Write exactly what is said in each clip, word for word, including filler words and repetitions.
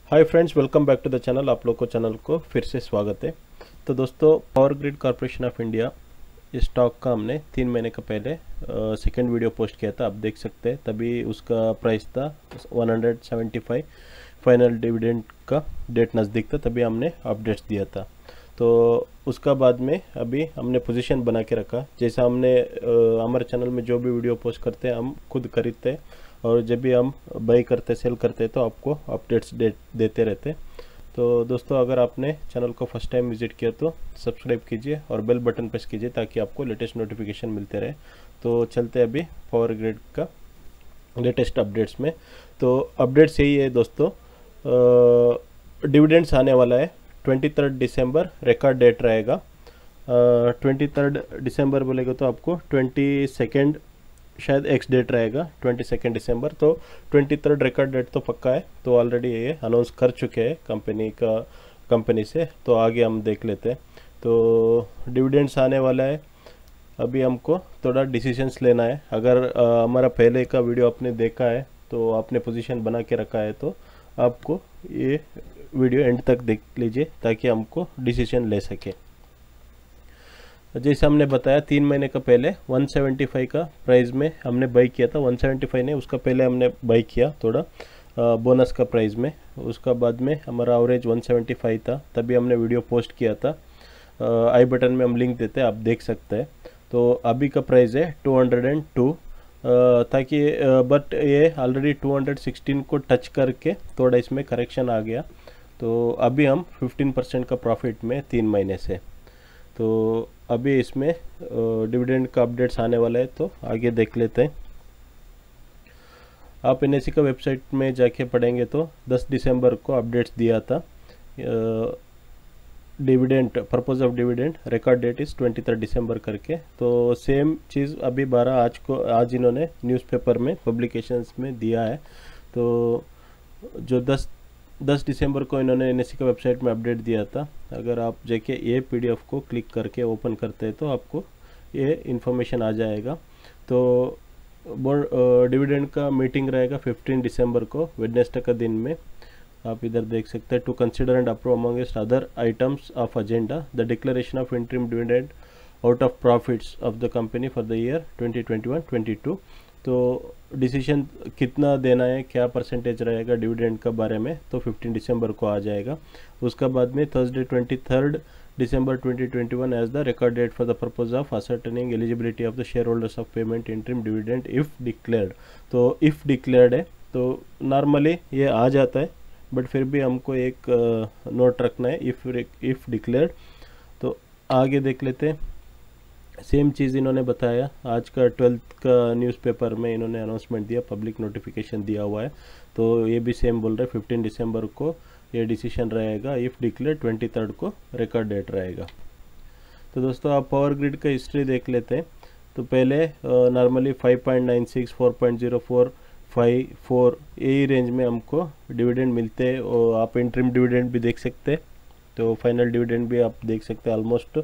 Hi friends, welcome back to the channel. आप लोग को चैनल को फिर से स्वागत है। तो दोस्तों, power grid corporation of India इस स्टॉक का हमने तीन महीने का पहले सेकंड वीडियो पोस्ट किया था। आप देख सकते हैं, तभी उसका प्राइस था one hundred seventy five. Final dividend का डेट नज़दीक था, तभी हमने अपडेट्स दिया था। तो उसका बाद में अभी हमने पोजीशन बना के रखा। जैसा हमने अ, हमारे चैनल में जो भी वीडियो पोस्ट करते हैं हम खुद खरीदते हैं, और जब भी हम बाई करते सेल करते तो आपको अपडेट्स दे, देते रहते। तो दोस्तों, अगर आपने चैनल को फर्स्ट टाइम विजिट किया तो सब्सक्राइब कीजिए और बेल बटन प्रेस कीजिए ताकि आपको लेटेस्ट नोटिफिकेशन मिलते रहे। तो चलते हैं अभी पावर ग्रिड का लेटेस्ट अपडेट्स में। तो अपडेट्स यही है दोस्तों, डिविडेंड्स आने वाला है ट्वेंटी थर्ड दिसंबर, रिकॉर्ड डेट रहेगा। ट्वेंटी थर्ड दिसंबर बोलेगा तो आपको ट्वेंटी सेकेंड शायद एक्स डेट रहेगा ट्वेंटी सेकेंड दिसंबर। तो ट्वेंटी थर्ड रिकॉर्ड डेट तो पक्का है, तो ऑलरेडी ये अनाउंस कर चुके हैं कंपनी का कंपनी से। तो आगे हम देख लेते हैं। तो डिविडेंड्स आने वाला है, अभी हमको थोड़ा डिसीजंस लेना है। अगर आ, हमारा पहले का वीडियो आपने देखा है तो आपने पोजीशन बना के रखा है, तो आपको ये वीडियो एंड तक देख लीजिए ताकि हमको डिसीजन ले सके। जैसे हमने बताया, तीन महीने का पहले वन सेवेंटी फाइव का प्राइस में हमने बाई किया था। वन सेवेंटी फाइव नहीं, उसका पहले हमने बाई किया थोड़ा बोनस का प्राइस में। उसका बाद में हमारा एवरेज वन सेवेंटी फाइव था, तभी हमने वीडियो पोस्ट किया था। आई बटन में हम लिंक देते हैं, आप देख सकते हैं। तो अभी का प्राइस है टू हंड्रेड टू, ताकि बट ये ऑलरेडी टू हंड्रेड सिक्सटीन को टच करके थोड़ा इसमें करेक्शन आ गया। तो अभी हम फिफ्टीन परसेंट का प्रॉफिट में तीन महीने से। तो अभी इसमें डिविडेंड का अपडेट्स आने वाला है, तो आगे देख लेते हैं। आप एनएससी का वेबसाइट में जाके पढ़ेंगे तो दस दिसंबर को अपडेट्स दिया था। Dividend purpose of dividend record date is twenty third December करके। तो सेम चीज़ अभी बारह आज को आज इन्होंने न्यूज़पेपर में पब्लिकेशंस में दिया है। तो जो दस दस दिसंबर को इन्होंने एनएससी का वेबसाइट में अपडेट दिया था। अगर आप जाके ये पीडीएफ को क्लिक करके ओपन करते हैं तो आपको ये इन्फॉर्मेशन आ जाएगा। तो बोर्ड डिविडेंड का मीटिंग रहेगा फिफ्टीन दिसंबर को, वेडनेसडे का दिन में। आप इधर देख सकते हैं, to consider and approve amongst other items of agenda the declaration of interim dividend out of profits of the company for the year twenty twenty one twenty two. तो डिसीजन कितना देना है, क्या परसेंटेज रहेगा डिविडेंड का बारे में, तो फिफ्टीन दिसंबर को आ जाएगा। उसका बाद में Thursday twenty third December twenty twenty one as the record date for the purpose of ascertaining eligibility of the share holders of payment interim dividend if declared. तो इफ डिक्लेयर्ड है तो नॉर्मली ये आ जाता है, बट फिर भी हमको एक नोट रखना है इफ इफ डिक्लेयर्ड। तो आगे देख लेते हैं। सेम चीज़ इन्होंने बताया, आज का ट्वेल्थ का न्यूज़पेपर में इन्होंने अनाउंसमेंट दिया, पब्लिक नोटिफिकेशन दिया हुआ है। तो ये भी सेम बोल रहे फिफ्टीन दिसंबर को ये डिसीजन रहेगा, इफ़ डिक्लेयर ट्वेंटी थर्ड को रिकॉर्ड डेट रहेगा। तो दोस्तों, आप पावर ग्रिड का हिस्ट्री देख लेते हैं। तो पहले normally five point nine six, four point zero four, five, four यही रेंज में हमको डिविडेंड मिलते हैं। और आप इंटरिम डिविडेंड भी देख सकते हैं, तो फाइनल डिविडेंड भी आप देख सकते हैं। ऑलमोस्ट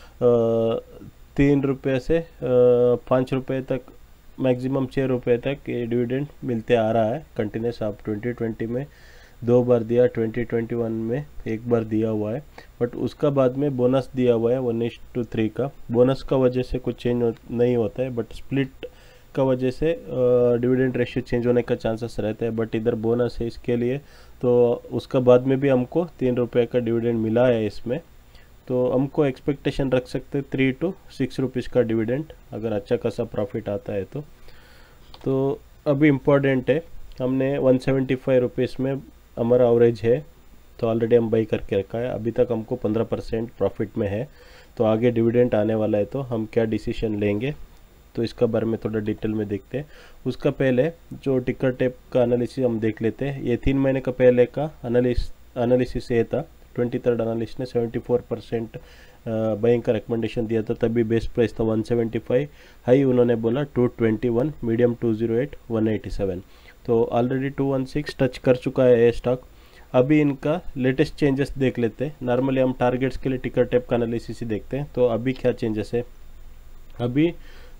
तीन रुपये से पाँच रुपये तक, मैक्सिमम छः रुपये तक ये डिविडेंड मिलते आ रहा है कंटिन्यूस। आप ट्वेंटी ट्वेंटी में दो बार दिया, ट्वेंटी ट्वेंटी वन में एक बार दिया हुआ है, बट उसका बाद में बोनस दिया हुआ है वन इज टू थ्री का। बोनस का वजह से कुछ चेंज हो, नहीं होता है, बट स्प्लिट का वजह से डिविडेंड रेशियो चेंज होने का चांसेस रहता है। बट इधर बोनस है इसके लिए, तो उसका बाद में भी हमको तीन रुपये का डिविडेंड मिला है इसमें। तो हमको एक्सपेक्टेशन रख सकते हैं थ्री टू सिक्स रुपीज़ का डिविडेंड, अगर अच्छा खासा प्रॉफिट आता है तो। तो अभी इम्पॉर्टेंट है, हमने वन सेवेंटी फाइव रुपीज़ में हमारा एवरेज है, तो ऑलरेडी हम बाई करके रखा है। अभी तक हमको पंद्रह परसेंट प्रॉफिट में है। तो आगे डिविडेंड आने वाला है, तो हम क्या डिसीजन लेंगे तो इसका बारे में थोड़ा डिटेल में देखते हैं। उसका पहले जो टिकर टेप का एनालिसिस हम देख लेते हैं। ये तीन महीने का पहले का एनालिस एनालिसिस ये था। ट्वेंटी थर्ड एनालिस्ट ने सेवेंटी फोर परसेंट बाइंग का रिकमेंडेशन दिया था, तभी बेस्ट प्राइस था वन सेवेंटी फाइव, हाई उन्होंने बोला two twenty one, medium two zero eight, one eighty seven. तो already two one six touch कर चुका है ये स्टॉक। अभी इनका लेटेस्ट चेंजेस देख लेते हैं। नॉर्मली हम टारगेट्स के लिए टिकर टेप का एनालिसिस ही देखते हैं, तो अभी क्या चेंजेस है। अभी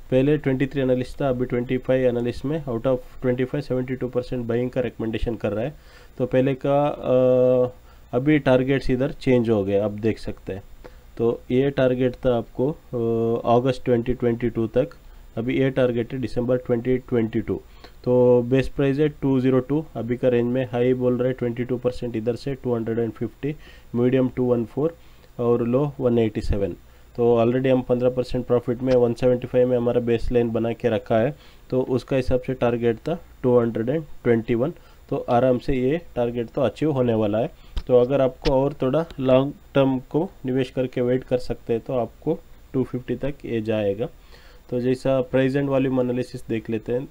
पहले तेईस एनालिस्ट था, अभी पच्चीस एनालिस्ट में आउट ऑफ पच्चीस बहत्तर परसेंट बाइंग का रिकमेंडेशन कर रहा है। तो पहले का आ, अभी टारगेट्स इधर चेंज हो गए, आप देख सकते हैं। तो ये टारगेट था आपको अगस्त ट्वेंटी ट्वेंटी टू तक, अभी ये टारगेट है दिसंबर ट्वेंटी ट्वेंटी टू। तो बेस्ट प्राइस है टू ज़ीरो टू, अभी का रेंज में हाई बोल रहे हैं बाईस परसेंट इधर से two fifty, medium two one four और लो वन एटी सेवन। तो ऑलरेडी हम पंद्रह परसेंट प्रॉफिट में वन सेवेंटी फाइव में हमारा बेस लाइन बना के रखा है, तो उसका हिसाब से टारगेट था टू ट्वेंटी वन। तो आराम से ये टारगेट तो अचीव होने वाला है। तो अगर आपको और थोड़ा लॉन्ग टर्म को निवेश करके वेट कर सकते हैं तो आपको टू फिफ्टी तक ये जाएगा। तो जैसा प्रेजेंट वॉल्यूम एनालिसिस देख लेते हैं,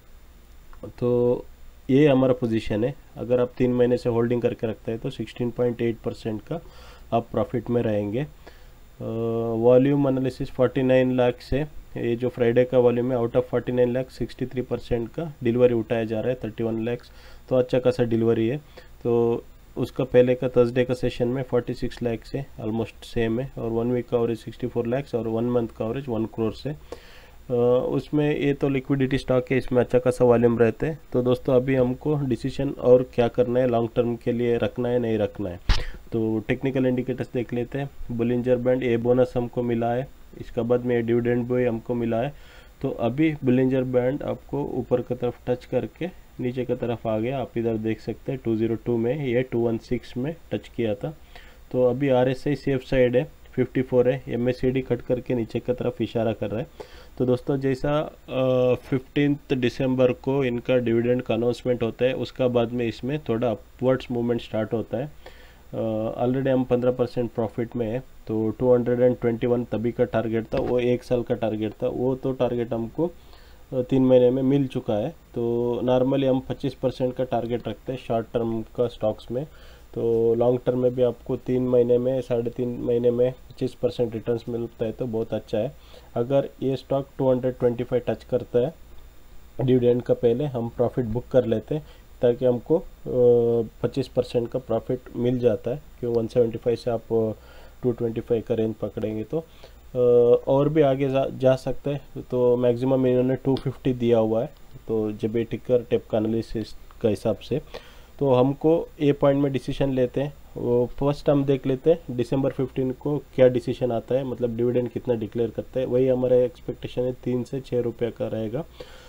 तो ये हमारा पोजीशन है। अगर आप तीन महीने से होल्डिंग करके रखते हैं तो सिक्सटीन पॉइंट एट परसेंट का आप प्रॉफिट में रहेंगे। वॉल्यूम एनालिसिस उनचास लाख से, ये जो फ्राइडे का वॉल्यूम है आउट ऑफ उनचास लाख तिरेसठ परसेंट का डिलीवरी उठाया जा रहा है, इकतीस लाख। तो अच्छा खासा डिलीवरी है। तो उसका पहले का थर्सडे का सेशन में छियालीस लाख से ऑलमोस्ट सेम है, और वन वीक का एवरेज चौंसठ लाख और वन मंथ का एवरेज वन करोड़ से। Uh, उसमें ये तो लिक्विडिटी स्टॉक है, इसमें अच्छा खासा वॉल्यूम रहते हैं। तो दोस्तों अभी हमको डिसीजन और क्या करना है, लॉन्ग टर्म के लिए रखना है नहीं रखना है। तो टेक्निकल इंडिकेटर्स देख लेते हैं। बुलिंजर बैंड, ए बोनस हमको मिला है, इसका बाद में डिविडेंड भी हमको मिला है। तो अभी बुलिंजर बैंड आपको ऊपर की तरफ टच करके नीचे की तरफ आ गया, आप इधर देख सकते हैं टू ज़ीरो टू में, ये टू वन सिक्स में टच किया था। तो अभी R S I safe side है, फिफ्टी फोर है, M S C D cut करके नीचे की तरफ इशारा कर रहा है। तो दोस्तों जैसा फिफ्टींथ दिसंबर को इनका डिविडेंड का अनाउंसमेंट होता है, उसका बाद में इसमें थोड़ा अपवर्ड्स मूवमेंट स्टार्ट होता है। ऑलरेडी uh, हम पंद्रह परसेंट प्रॉफिट में है। तो टू ट्वेंटी वन तभी का टारगेट था, वो एक साल का टारगेट था, वो तो टारगेट हमको तीन महीने में मिल चुका है। तो नॉर्मली हम पच्चीस परसेंट का टारगेट रखते हैं शॉर्ट टर्म का स्टॉक्स में। तो लॉन्ग टर्म में भी आपको तीन महीने में साढ़े तीन महीने में पच्चीस परसेंट रिटर्न्स मिलता है, तो बहुत अच्छा है। अगर ये stock two twenty five touch करता है डिविडेंड का, पहले हम प्रॉफिट बुक कर लेते हैं ताकि हमको पच्चीस परसेंट का प्रॉफिट मिल जाता है, क्यों वन सेवेंटी फाइव से आप टू ट्वेंटी फाइव का रेंज पकड़ेंगे तो आ, और भी आगे जा, जा सकते हैं। तो मैक्सिमम इन्होंने टू फिफ्टी दिया हुआ है, तो जब ये टिकर टेप का एनालिसिस का हिसाब से। तो हमको ए पॉइंट में डिसीजन लेते हैं, वो फर्स्ट हम देख लेते हैं दिसंबर फिफ्टीन को क्या डिसीजन आता है, मतलब डिविडेंड कितना डिक्लेयर करता है। वही हमारा एक्सपेक्टेशन है तीन से छः रुपये का रहेगा।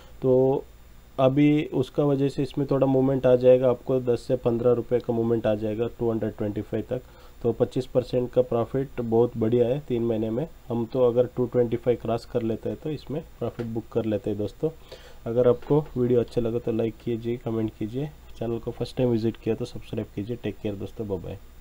तो अभी उसका वजह से इसमें थोड़ा मूवमेंट आ जाएगा, आपको दस से पंद्रह रुपये का मूवमेंट आ जाएगा टू ट्वेंटी फाइव तक। तो पच्चीस परसेंट का प्रॉफिट बहुत बढ़िया है तीन महीने में। हम तो अगर टू ट्वेंटी फाइव क्रॉस कर लेते हैं तो इसमें प्रॉफिट बुक कर लेते हैं। दोस्तों अगर आपको वीडियो अच्छा लगा तो लाइक कीजिए, कमेंट कीजिए, चैनल को फर्स्ट टाइम विजिट किया तो सब्सक्राइब कीजिए। टेक केयर दोस्तों, बाय बाय।